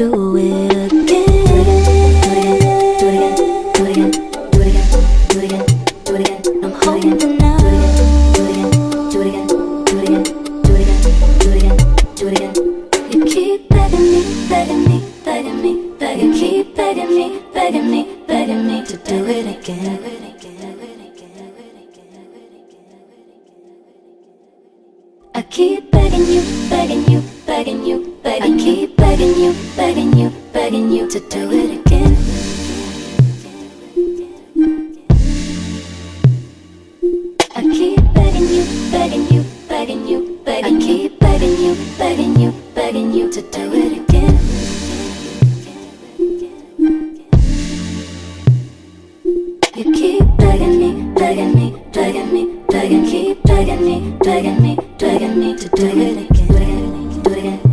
do it again. Do it again, do it again, do it again, do it again, do it again, do it again. I'm hoping now. Do it again, do it again, do it again, do it again, do it again, do it again. You keep begging me, begging me, begging me, begging, keep begging me, begging me, begging me to do it again. I keep begging you, begging you, begging you, begging. I keep begging you, begging you, begging you to do it again. I keep begging you, begging you, begging you, begging. I keep begging you, begging you, begging you to do it again. You keep begging me, begging me, begging me, begging. Keep begging me, begging me, begging me to do it again. Do it again, do it again.